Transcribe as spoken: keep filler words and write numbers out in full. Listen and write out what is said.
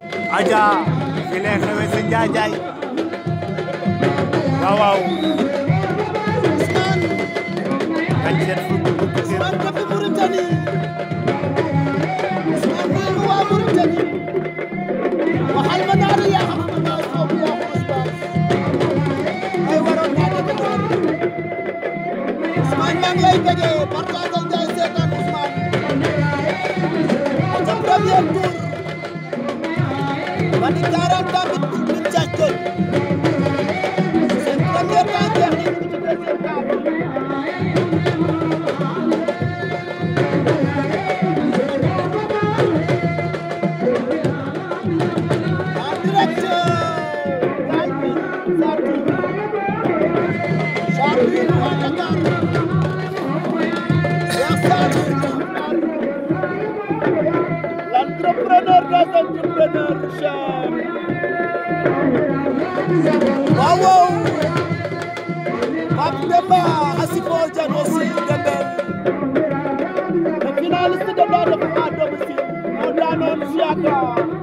aja fi lay xewee sa njaajaay waaw waaw kañ seen fukk fukk seen Ousmane depuis Mauritanie Ousmane maa ngi waa Mauritanie waxal ma daal yaa xam ma naa foofu yaa ko Ousmane ay waroon naa dëgg noonu Ousmane maa ngi lay bëggee partage ngay seetaan Ousmane sa premier tour ba di quarante ans bi bi càcce seen premier temps jeex nañu ci deuxième temps en direct Galmi Sarr Sarr waa Dakar Cheikh Sarr l'entrepreneur des entrepreneurs Cheikh waaw waaw Pape Demba Asifo Diagne aussi Dembel le finaliste de Daara à domicile moo daanoon Siaka